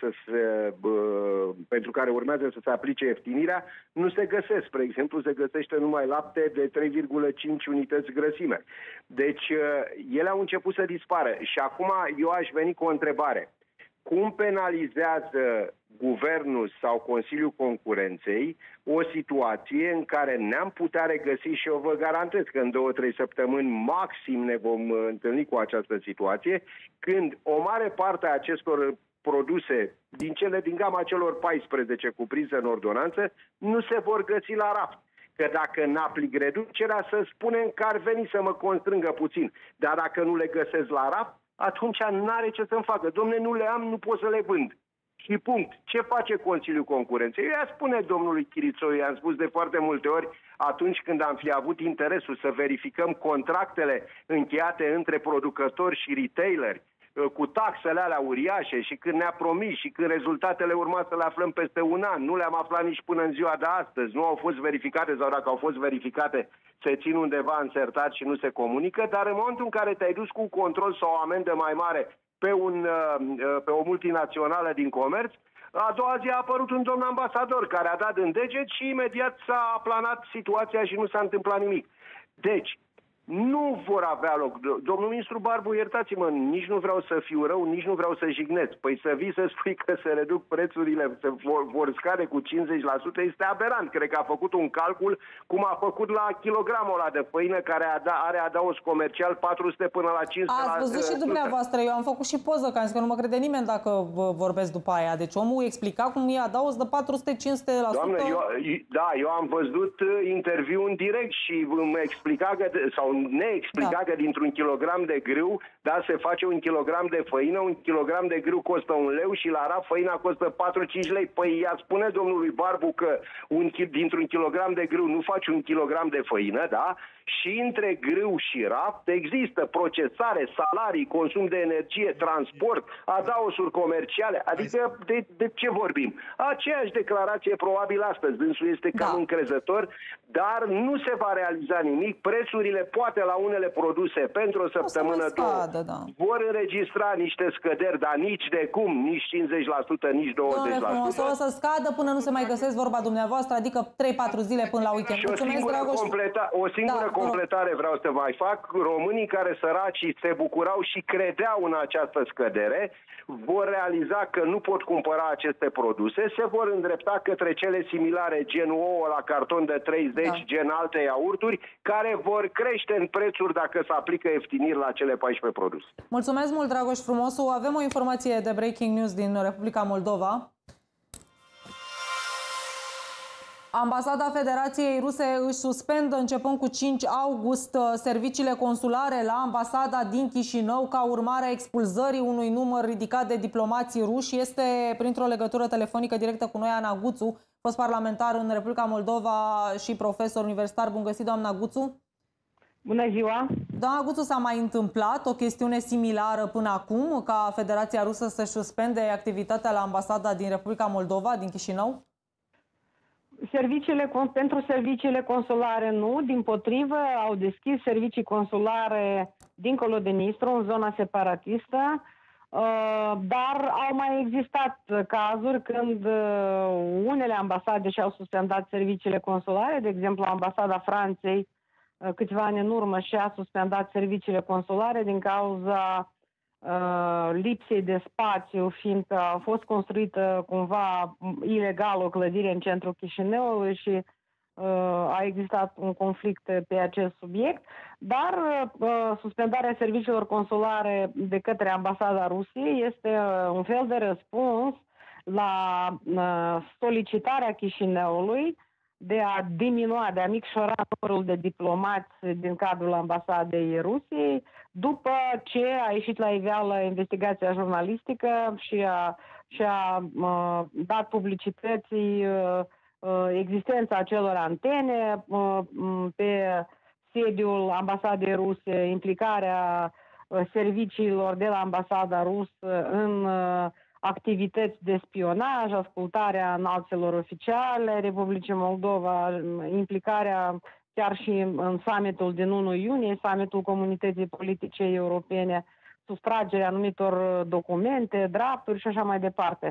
S5: pentru care urmează să se aplice ieftinirea, nu se găsesc. Spre exemplu, se găsește numai lapte de 3,5 unități grăsime. Deci, ele au început să dispară. Și acum eu aș veni cu o întrebare. Cum penalizează Guvernul sau Consiliul Concurenței o situație în care ne-am putea regăsi, și eu vă garantez că în 2-3 săptămâni maxim ne vom întâlni cu această situație, când o mare parte a acestor produse din gama celor 14 cuprinse în ordonanță nu se vor găsi la raft. Că dacă n-aplic reducerea, să spunem că ar veni să mă constrângă puțin. Dar dacă nu le găsesc la raft, atunci n-are ce să-mi facă. Dom'le, nu le am, nu pot să le vând. Și punct. Ce face Consiliul Concurenței? Eu i-aș spune domnului Chirițoi, i-am spus de foarte multe ori, atunci când am fi avut interesul să verificăm contractele încheiate între producători și retaileri, cu taxele alea uriașe, și când ne-a promis și când rezultatele urma să le aflăm peste un an. Nu le-am aflat nici până în ziua de astăzi. Nu au fost verificate, sau dacă au fost verificate, se țin undeva însertat și nu se comunică, dar în momentul în care te-ai dus cu control sau o amendă mai mare pe o multinațională din comerț, a doua zi a apărut un domn ambasador care a dat în deget și imediat s-a aplanat situația și nu s-a întâmplat nimic. Deci, nu vor avea loc. Domnul ministru Barbu, iertați-mă, nici nu vreau să fiu rău, nici nu vreau să jignesc. Păi să vii să spui că se reduc prețurile, vor scade cu 50%, este aberant. Cred că a făcut un calcul cum a făcut la kilogramul ăla de făină, care are adaos comercial 400 până la 500.
S1: Ați văzut și dumneavoastră, eu am făcut și poză, că am zis că nu mă crede nimeni dacă vorbesc după aia. Deci omul explica cum e adaos de 400-500%.
S5: Doamne, eu am văzut interviu în direct și îmi explica că, sau ne explica că dintr-un kilogram de grâu, da, se face un kilogram de făină, un kilogram de grâu costă 1 leu și la raft făina costă 4-5 lei. Păi ea spune domnului Barbu că dintr-un kilogram de grâu nu faci un kilogram de făină, da? și între grâu și raft există procesare, salarii, consum de energie, transport, adaosuri comerciale. Adică de ce vorbim? Aceeași declarație probabil astăzi. Dânsul este cam încrezător, dar nu se va realiza nimic. Prețurile poate la unele produse pentru o săptămână, două, vor înregistra niște scăderi, dar nici de cum, nici 50%, nici 20%.
S1: O să scadă până nu se mai găsesc vorba dumneavoastră, adică 3-4 zile până la weekend.
S5: Și o singură completare vreau să mai fac. Românii care săracii se bucurau și credeau în această scădere vor realiza că nu pot cumpăra aceste produse, se vor îndrepta către cele similare, gen ouă la carton de 30, gen alte iaurturi, care vor crește în prețuri dacă se aplică ieftiniri la cele 14 produse.
S1: Mulțumesc mult, Dragoș Frumosu. Avem o informație de breaking news din Republica Moldova. Ambasada Federației Ruse își suspendă începând cu 5 august serviciile consulare la ambasada din Chișinău ca urmare a expulzării unui număr ridicat de diplomații ruși. Este printr-o legătură telefonică directă cu noi Ana Guțu, fost parlamentar în Republica Moldova și profesor universitar. Bun găsit, doamna Guțu!
S6: Bună ziua!
S1: Doamna Guțu, s-a mai întâmplat o chestiune similară până acum ca Federația Rusă să-și suspende activitatea la ambasada din Republica Moldova, din Chișinău?
S6: Pentru serviciile consulare nu, dimpotrivă au deschis servicii consulare dincolo de Nistru, în zona separatistă, dar au mai existat cazuri când unele ambasade și-au suspendat serviciile consulare, de exemplu ambasada Franței câțiva ani în urmă și-a suspendat serviciile consulare din cauza lipsei de spațiu, fiindcă a fost construită cumva ilegal o clădire în centrul Chișinăului și a existat un conflict pe acest subiect, dar suspendarea serviciilor consulare de către ambasada Rusiei este un fel de răspuns la solicitarea Chișinăului de a diminua, de a micșora numărul de diplomați din cadrul ambasadei Rusiei, după ce a ieșit la iveală investigația jurnalistică și a dat publicității existența acelor antene pe sediul ambasadei ruse, implicarea serviciilor de la ambasada rusă în activități de spionaj, ascultarea înalților oficiali ai Republicii Moldova, implicarea chiar și în summitul din 1 iunie, summitul Comunității Politice Europene, sustragerea anumitor documente, drafturi și așa mai departe.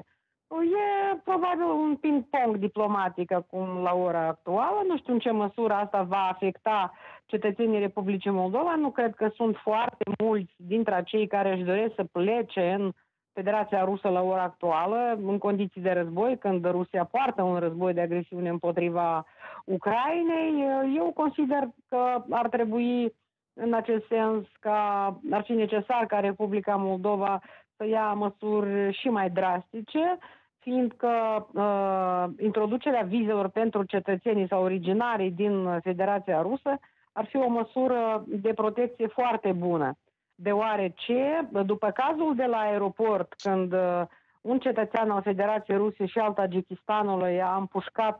S6: E probabil un ping-pong diplomatic acum la ora actuală. Nu știu în ce măsură asta va afecta cetățenii Republicii Moldova. Nu cred că sunt foarte mulți dintre cei care își doresc să plece în Federația Rusă la ora actuală, în condiții de război, când Rusia poartă un război de agresiune împotriva Ucrainei. Eu consider că ar trebui, în acest sens, ar fi necesar ca Republica Moldova să ia măsuri și mai drastice, fiindcă introducerea vizelor pentru cetățenii sau originarii din Federația Rusă ar fi o măsură de protecție foarte bună. Deoarece, după cazul de la aeroport, când un cetățean al Federației Ruse și al Tajikistanului a împușcat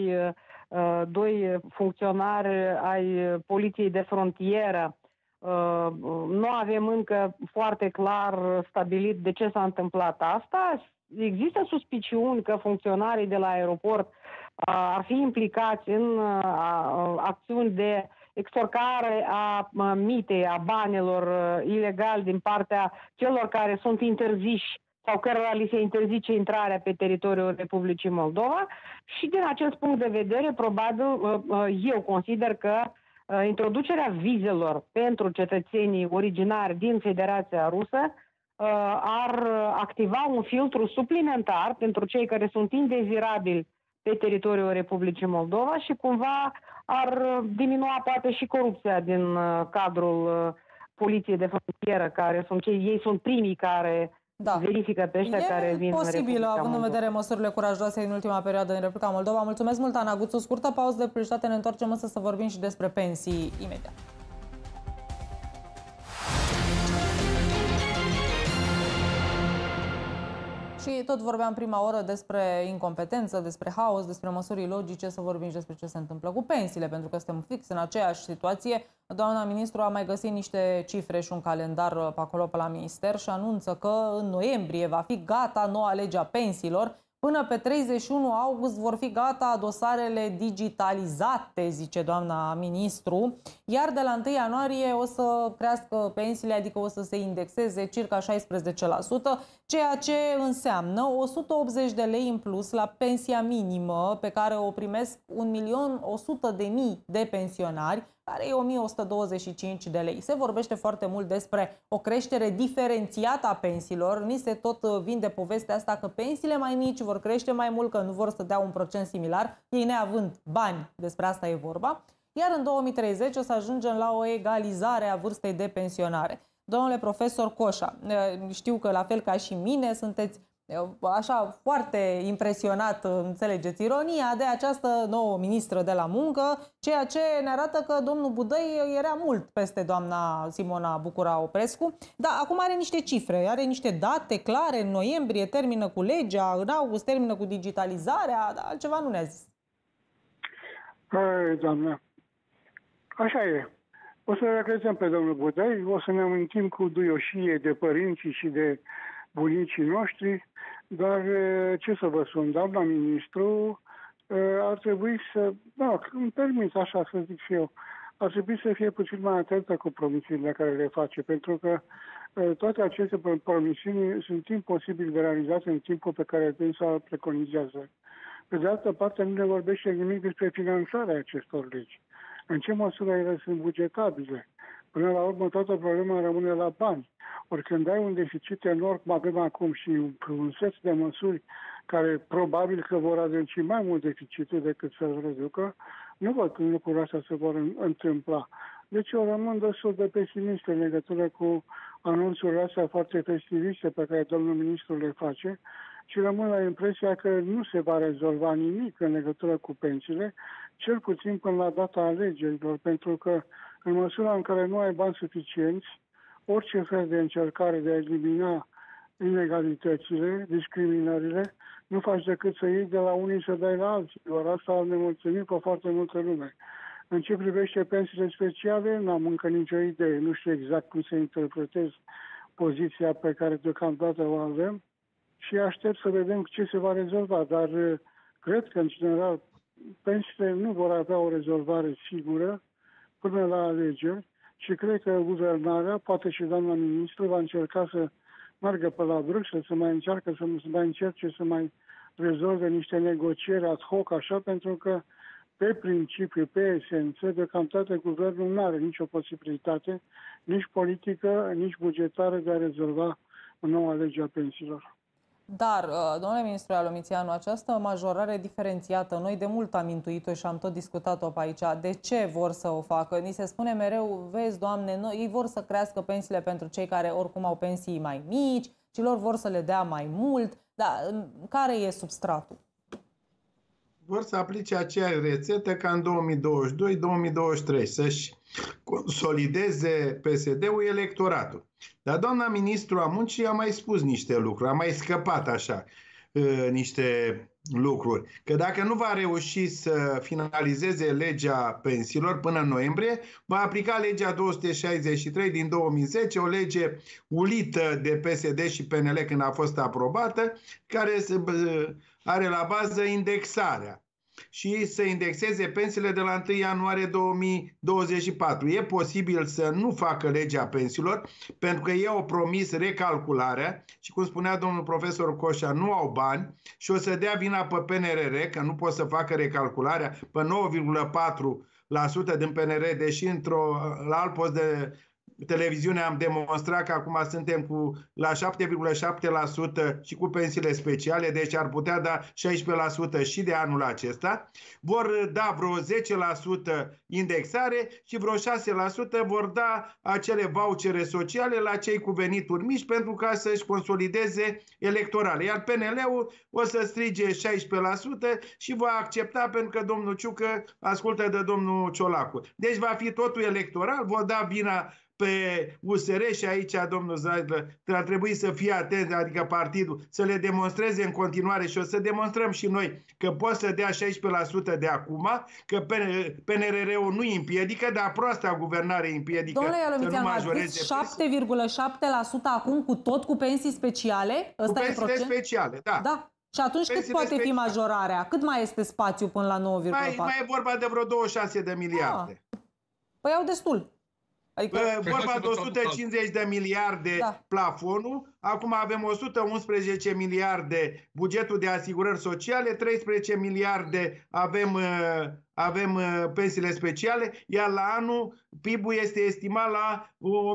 S6: doi funcționari ai poliției de frontieră, nu avem încă foarte clar stabilit de ce s-a întâmplat asta. Există suspiciuni că funcționarii de la aeroport ar fi implicați în acțiuni de extorcare a mitei, a banilor ilegali din partea celor care sunt interziși sau cărora li se interzice intrarea pe teritoriul Republicii Moldova și din acest punct de vedere, probabil, eu consider că introducerea vizelor pentru cetățenii originari din Federația Rusă ar activa un filtru suplimentar pentru cei care sunt indezirabili pe teritoriul Republicii Moldova și cumva ar diminua poate și corupția din cadrul poliției de frontieră, care sunt ei sunt primii care verifică pe ăștia care vin în Republica Moldova.
S1: Având în vedere măsurile curajoase în ultima perioadă în Republica Moldova. Mulțumesc mult, Ana Guțu. Scurtă pauză de publicitate, ne întoarcem însă să vorbim și despre pensii imediat. Și tot vorbeam prima oră despre incompetență, despre haos, despre măsuri logice, să vorbim și despre ce se întâmplă cu pensiile, pentru că suntem fix în aceeași situație. Doamna ministru a mai găsit niște cifre și un calendar pe acolo pe la minister și anunță că în noiembrie va fi gata noua lege a pensiilor. Până pe 31 august vor fi gata dosarele digitalizate, zice doamna ministru, iar de la 1 ianuarie o să crească pensiile, adică o să se indexeze circa 16%, ceea ce înseamnă 180 de lei în plus la pensia minimă pe care o primesc 1.100.000 de pensionari, care e 1125 de lei. Se vorbește foarte mult despre o creștere diferențiată a pensiilor. Ni se tot vinde povestea asta că pensiile mai mici vor crește mai mult, că nu vor să dea un procent similar, ei neavând bani, despre asta e vorba. Iar în 2030 o să ajungem la o egalizare a vârstei de pensionare. Domnule profesor Coșa, știu că la fel ca și mine sunteți așa foarte impresionat, înțelegeți ironia, de această nouă ministră de la muncă, ceea ce ne arată că domnul Budăi era mult peste doamna Simona Bucura-Oprescu, dar acum are niște cifre, are niște date clare, în noiembrie termină cu legea, în august termină cu digitalizarea, dar altceva nu ne-a zis.
S3: Doamna, așa e. O să regretăm pe domnul Budăi, o să ne amintim cu duioșie de părinții și de bunicii noștri, dar ce să vă spun, doamna ministru ar trebui să, îmi permit așa să zic și eu, ar trebui să fie puțin mai atentă cu promisiunile care le face, pentru că toate aceste promisiuni sunt imposibil de realizate în timpul pe care dânsa preconizează. Pe de altă parte, nu ne vorbește nimic despre finanțarea acestor legi. În ce măsură ele sunt bugetabile? Până la urmă, toată problema rămâne la bani. Ori când ai un deficit enorm, cum avem acum, și un set de măsuri care probabil că vor adânci mai mult deficitul decât să-l reducă, nu văd când lucrurile astea se vor întâmpla. Deci eu rămân destul de pesimist în legătură cu anunțurile astea foarte festiviste pe care domnul ministru le face și rămân la impresia că nu se va rezolva nimic în legătură cu pensiile, cel puțin până la data alegerilor, pentru că în măsura în care nu ai bani suficienți, orice fel de încercare de a elimina inegalitățile, discriminările, nu faci decât să iei de la unii să dai la alții. Doar asta a nemulțumit pe foarte multă lume. În ce privește pensiile speciale, n-am încă nicio idee. Nu știu exact cum să interpretez poziția pe care deocamdată o avem și aștept să vedem ce se va rezolva. Dar cred că, în general, pensiile nu vor avea o rezolvare sigură până la alegeri și cred că guvernarea, poate și doamna ministru, va încerca să meargă pe la Bruxelles, să mai încerce să mai rezolve niște negocieri ad hoc, așa, pentru că pe principiu, pe esență, deocamdată guvernul nu are nicio posibilitate, nici politică, nici bugetară, de a rezolva o nouă lege a pensiilor.
S1: Dar, domnule ministru Alomițianu, această majorare diferențiată, noi de mult am intuit-o și am tot discutat-o pe aici. De ce vor să o facă? Ni se spune mereu, vezi, Doamne, ei vor să crească pensiile pentru cei care oricum au pensii mai mici, și lor vor să le dea mai mult. Dar care e substratul?
S4: Vor să aplice aceeași rețetă ca în 2022-2023, să-și consolideze PSD-ul electoratul. Dar doamna ministru a muncii a mai spus niște lucruri, a mai scăpat așa niște lucruri. Că dacă nu va reuși să finalizeze legea pensiilor până în noiembrie, va aplica legea 263 din 2010, o lege ulită de PSD și PNL când a fost aprobată, care are la bază indexarea și să indexeze pensiile de la 1 ianuarie 2024. E posibil să nu facă legea pensiilor, pentru că ei au promis recalcularea și, cum spunea domnul profesor Coșa, nu au bani și o să dea vina pe PNRR, că nu pot să facă recalcularea pe 9,4% din PNR, deși la alt post de televiziune am demonstrat că acum suntem la 7,7% și cu pensiile speciale, deci ar putea da 16% și de anul acesta. Vor da vreo 10% indexare și vreo 6% vor da acele vouchere sociale la cei cu venituri mici pentru ca să-și consolideze electorale. Iar PNL-ul o să strige 16% și va accepta pentru că domnul Ciucă ascultă de domnul Ciolacu. Deci va fi totul electoral, vor da vina pe USR și aici, domnul Zaidler, ar trebui să fie atent, adică partidul, să le demonstreze în continuare și o să demonstrăm și noi că pot să dea 16% de acum, că PNRR-ul nu îi împiedică, dar proasta guvernare îi împiedică să nu majoreze.
S1: 7,7% acum cu pensii speciale? Ăsta
S4: cu pensiile speciale, da.
S1: Da. Și atunci pensiile cât poate fi majorarea? Cât mai este spațiu până la 9,4?
S4: Mai e vorba de vreo 26 de miliarde.
S1: Păi au destul.
S4: Adică vorba de 150 de miliarde plafonul, acum avem 111 miliarde bugetul de asigurări sociale, 13 miliarde avem pensiile speciale, iar la anul PIB-ul este estimat la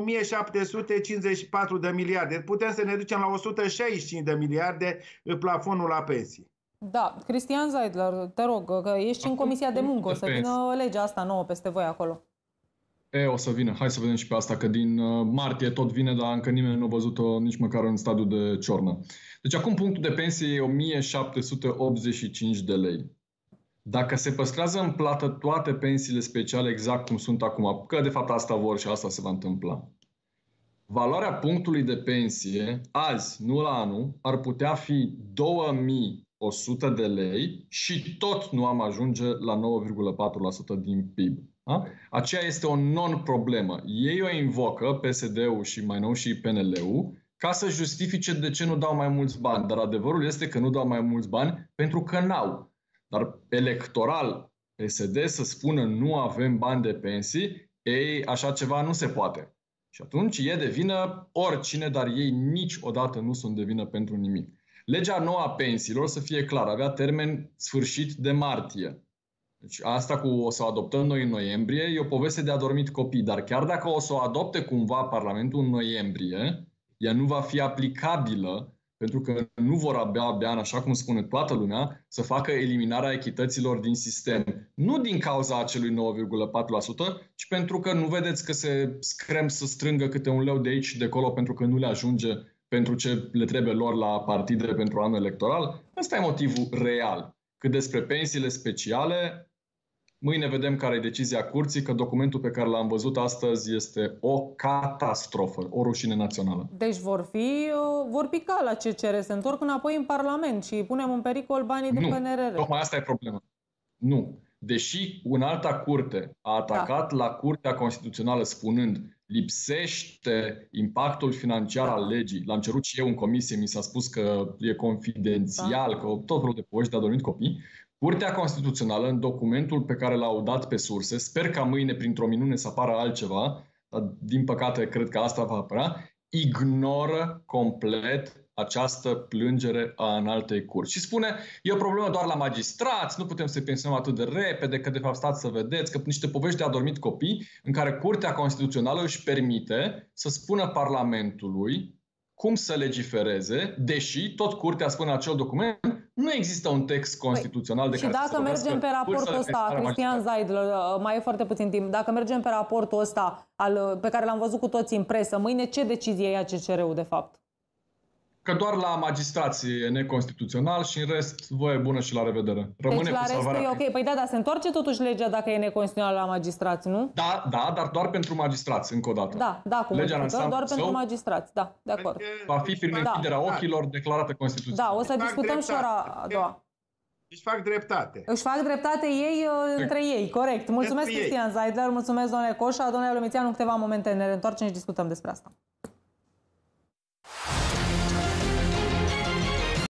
S4: 1754 de miliarde. Putem să ne ducem la 165 de miliarde plafonul la pensii.
S1: Da, Cristian Zaidler, te rog, că ești în Comisia de Muncă, o să vină legea asta nouă peste voi acolo.
S2: O să vină. Hai să vedem și pe asta, că din martie tot vine, dar încă nimeni nu a văzut-o nici măcar în stadiul de ciornă. Deci acum punctul de pensie e 1785 de lei. Dacă se păstrează în plată toate pensiile speciale exact cum sunt acum, că de fapt asta vor și asta se va întâmpla, valoarea punctului de pensie azi, nu la anul, ar putea fi 2100 de lei și tot nu am ajunge la 9,4% din PIB. Da? Aceea este o non-problemă. Ei o invocă, PSD-ul și mai nou și PNL-ul, ca să justifice de ce nu dau mai mulți bani. Dar adevărul este că nu dau mai mulți bani pentru că n-au. Dar electoral, PSD să spună nu avem bani de pensii, ei, așa ceva nu se poate. Și atunci e de vină oricine, dar ei niciodată nu sunt de vină pentru nimic. Legea nouă a pensiilor, să fie clar, avea termen sfârșit de martie. Deci asta cu o să o adoptăm noi în noiembrie e o poveste de adormit copii, dar chiar dacă o să o adopte cumva Parlamentul în noiembrie, ea nu va fi aplicabilă pentru că nu vor abia, așa cum spune toată lumea, să facă eliminarea echităților din sistem. Nu din cauza acelui 9,4%, ci pentru că nu vedeți că se screm să strângă câte un leu de aici și de acolo pentru că nu le ajunge pentru ce le trebuie lor la partide pentru anul electoral. Ăsta e motivul real. Cât despre pensiile speciale, mâine vedem care e decizia curții, că documentul pe care l-am văzut astăzi este o catastrofă, o rușine națională.
S1: Deci vor pica la CCR, se întorc înapoi în Parlament și punem în pericol banii de PNRR.
S2: Tocmai asta e problema. Nu. Deși alta curte a atacat la Curtea Constituțională spunând lipsește impactul financiar al legii, l-am cerut și eu în comisie, mi s-a spus că e confidențial, că tot felul de povești de adormit copii, Curtea Constituțională, în documentul pe care l-au dat pe surse, sper ca mâine, printr-o minune, să apară altceva, dar din păcate cred că asta va apărea, ignoră complet această plângere a Înaltei Curți. Și spune, e o problemă doar la magistrați, nu putem să-i pensionăm atât de repede, că de fapt stați să vedeți, că niște povești de adormit copii, în care Curtea Constituțională își permite să spună Parlamentului cum să legifereze, deși tot Curtea spune în acel document, nu există un text constituțional de care să se
S1: vorbească. Și dacă mergem pe raportul ăsta, Cristian Zaidler, mai e foarte puțin timp, dacă mergem pe raportul ăsta pe care l-am văzut cu toții în presă, mâine ce decizie ia CCR-ul de fapt?
S2: Că doar la magistrație e neconstituțional și în rest voie bună și la revedere. Rămâne
S1: deci la
S2: cu salvarea.
S1: Rest e ok. Păi da, dar se întoarce totuși legea dacă e neconstituțională la magistrați, nu?
S2: Da, dar doar pentru magistrați, încă o dată.
S1: Da, cum legea doar pentru magistrați, da, de acord.
S2: Va fi prin închiderea ochilor declarată constituțională.
S1: Da, o să discutăm și ora a doua.
S4: Își fac dreptate.
S1: Își fac dreptate ei între ei, corect. Mulțumesc, Cristian Zaidler, mulțumesc, domnule Coșa, domnule Lomiteanu, în câteva momente ne reîntoarcem și discutăm despre asta.